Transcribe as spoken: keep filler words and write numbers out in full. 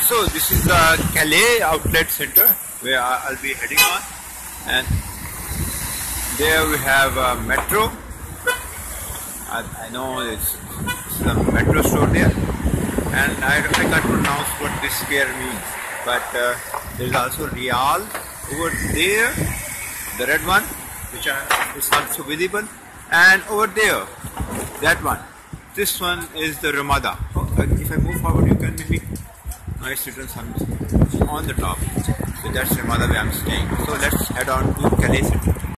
So this is the Calais outlet center where I'll be heading on, and there we have a metro. I, I know it's, it's a metro store there, and I, I can't pronounce what this square means, but uh, there is also Real over there, the red one, which are, is also visible, and over there, that one. This one is the Ramada. If I move forward, you can maybe nice written sun on the top. So that's Ramada where I'm staying. So let's head on to Calais City.